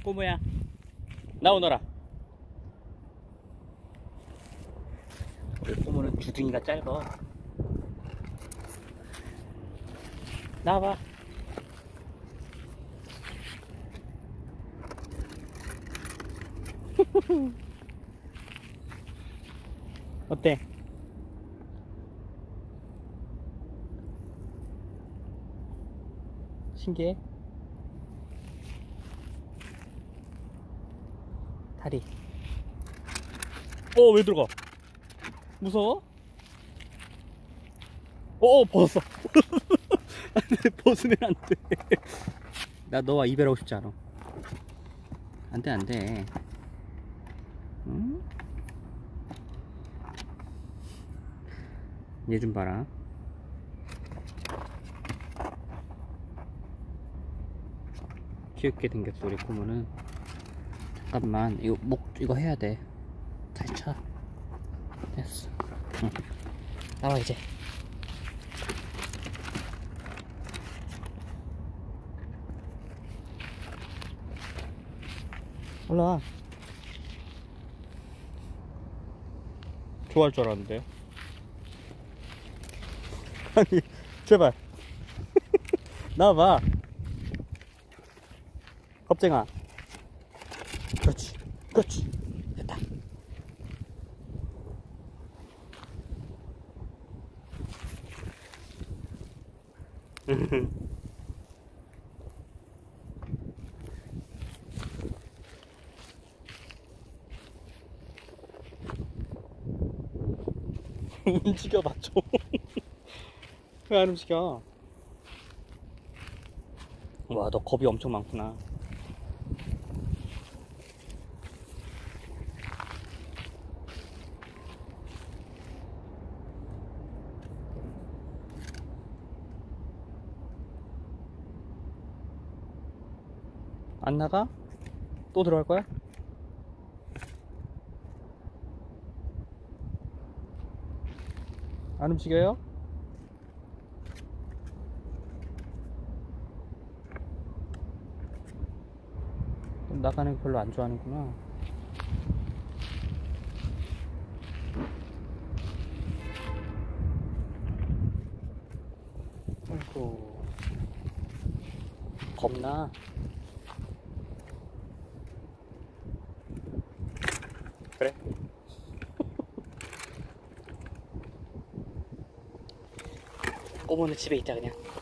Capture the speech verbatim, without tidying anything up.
꼬무야 나오너라. 우리 꼬무는 주둥이가 짧아. 나와봐. 어때? 신기해? 다리. 어, 왜 들어가? 무서워? 어, 벗었어. 안돼, 벗으면 안돼. 나 너와 이별하고 싶지 않아. 안돼, 안돼. 응? 얘 좀 봐라. 귀엽게 생겼어, 우리 꼬무는. 잠깐만, 이거 목, 이거 해야 돼. 잘 쳐. 됐어. 응. 나와, 이제. 올라와. 좋아할 줄 알았는데요. 아니, 제발. 나와봐. 겁쟁아. 그렇지, 그렇지. 됐다. 움직여봐 좀. 왜 안 움직여? 와, 너 겁이 엄청 많구나. 안 나가? 또 들어갈 거야? 안 움직여요? 나가는 거 별로 안 좋아하는구나. 아이고, 겁나. 그래? 꼬무는 집에 있자 그냥.